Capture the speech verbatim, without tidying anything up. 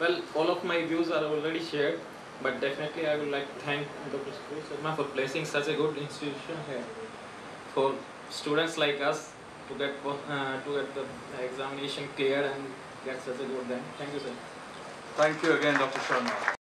Well, all of my views are already shared, but definitely I would like to thank Doctor Sharma for placing such a good institution here for students like us to get uh, to get the examination clear and get such a good rank. Thank you, sir. Thank you again, Doctor Sharma.